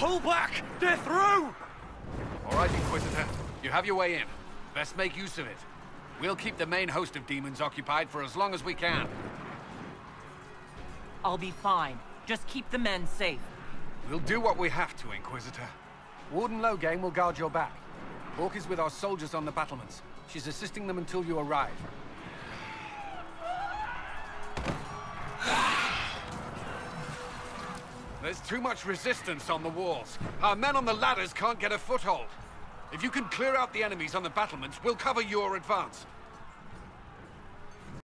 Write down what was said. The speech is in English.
Pull back! They're through! All right, Inquisitor. You have your way in. Best make use of it. We'll keep the main host of demons occupied for as long as we can. I'll be fine. Just keep the men safe. We'll do what we have to, Inquisitor. Warden Loghain will guard your back. Hawke is with our soldiers on the battlements. She's assisting them until you arrive. There's too much resistance on the walls. Our men on the ladders can't get a foothold. If you can clear out the enemies on the battlements, we'll cover your advance.